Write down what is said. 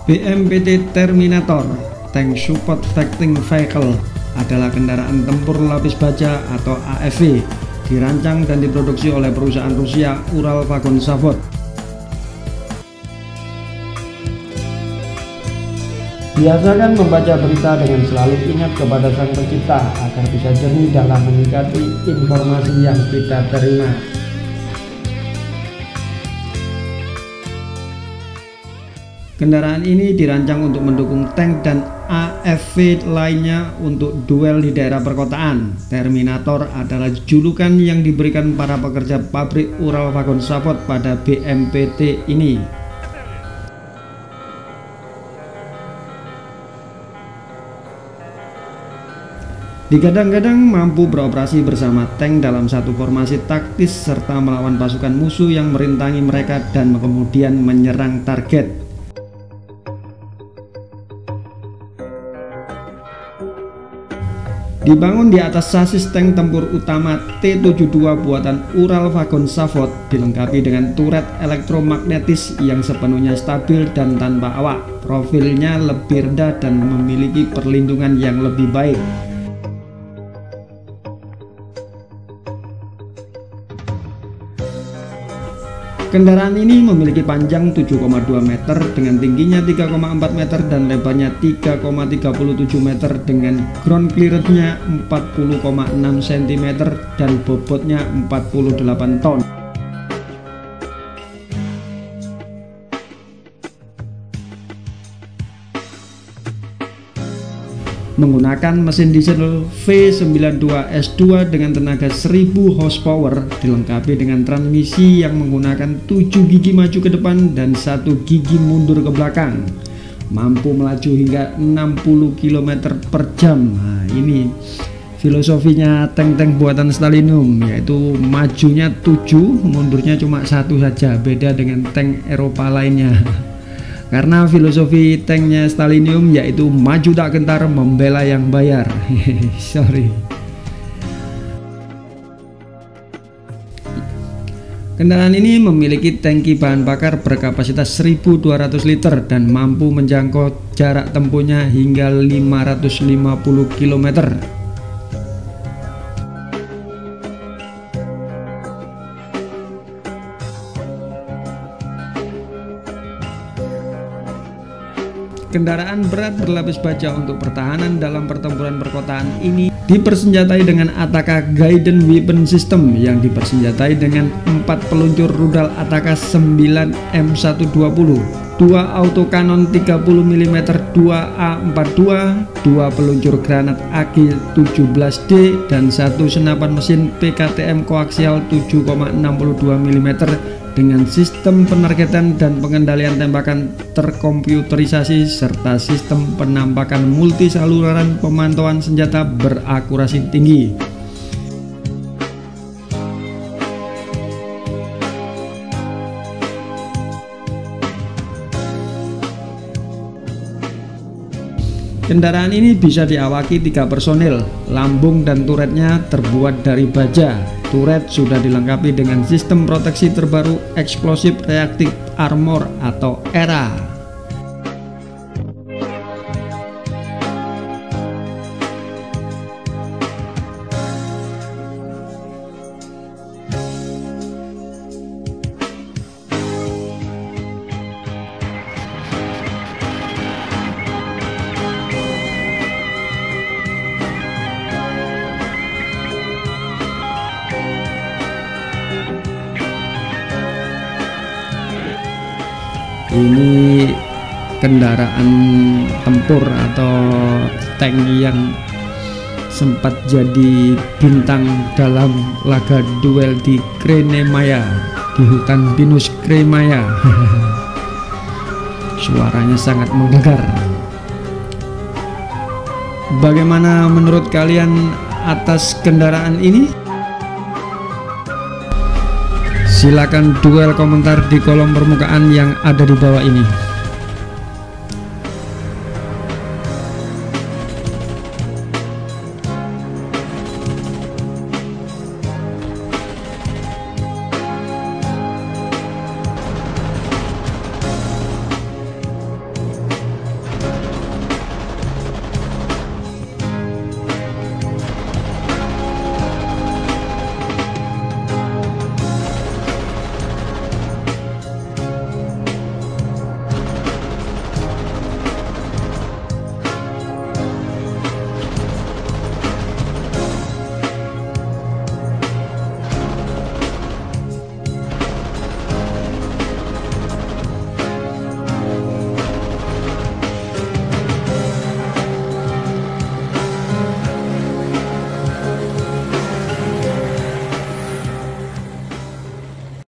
BMPT Terminator Tank Support Fighting Vehicle adalah kendaraan tempur lapis baja atau AFV, dirancang dan diproduksi oleh perusahaan Rusia Uralvagon Zavod. Biasakan membaca berita dengan selalu ingat kepada Sang Pencipta agar bisa jernih dalam menyikapi informasi yang kita terima. Kendaraan ini dirancang untuk mendukung tank dan AFV lainnya untuk duel di daerah perkotaan. Terminator adalah julukan yang diberikan para pekerja pabrik Uralvagon Zavod pada BMPT ini. Digadang-gadang mampu beroperasi bersama tank dalam satu formasi taktis serta melawan pasukan musuh yang merintangi mereka dan kemudian menyerang target. Dibangun di atas sasis tank tempur utama T-72 buatan Uralvagon Zavod, dilengkapi dengan turret elektromagnetis yang sepenuhnya stabil dan tanpa awak. Profilnya lebih rendah dan memiliki perlindungan yang lebih baik. Kendaraan ini memiliki panjang 7,2 meter dengan tingginya 3,4 meter dan lebarnya 3,37 meter dengan ground clearance-nya 40,6 cm dan bobotnya 48 ton. Menggunakan mesin diesel V92S2 dengan tenaga 1000 horsepower, dilengkapi dengan transmisi yang menggunakan 7 gigi maju ke depan dan 1 gigi mundur ke belakang, mampu melaju hingga 60 km per jam. Nah, ini filosofinya tank-tank buatan Stalinium, yaitu majunya 7, mundurnya cuma 1 saja, beda dengan tank Eropa lainnya. Karena filosofi tanknya Stalinium yaitu maju tak gentar, membela yang bayar. Sorry. Kendaraan ini memiliki tangki bahan bakar berkapasitas 1200 liter dan mampu menjangkau jarak tempuhnya hingga 550 km. Kendaraan berat berlapis baja untuk pertahanan dalam pertempuran perkotaan ini dipersenjatai dengan Ataka Guidance Weapon System yang dipersenjatai dengan 4 peluncur rudal Ataka 9 M120, 2 autokanon 30 mm 2A42, 2 peluncur granat AG-17D dan 1 senapan mesin PKTM koaksial 7,62 mm dengan sistem penargetan dan pengendalian tembakan terkomputerisasi serta sistem penampakan multi saluran pemantauan senjata berakurasi tinggi. Kendaraan ini bisa diawaki 3 personil. Lambung dan turretnya terbuat dari baja. Turret sudah dilengkapi dengan sistem proteksi terbaru Explosive Reactive Armor atau ERA. Ini kendaraan tempur atau tank yang sempat jadi bintang dalam laga duel di Krenemaya, di hutan pinus Kremaya. Suaranya sangat menggelegar. Bagaimana menurut kalian atas kendaraan ini? Silakan duel komentar di kolom permukaan yang ada di bawah ini.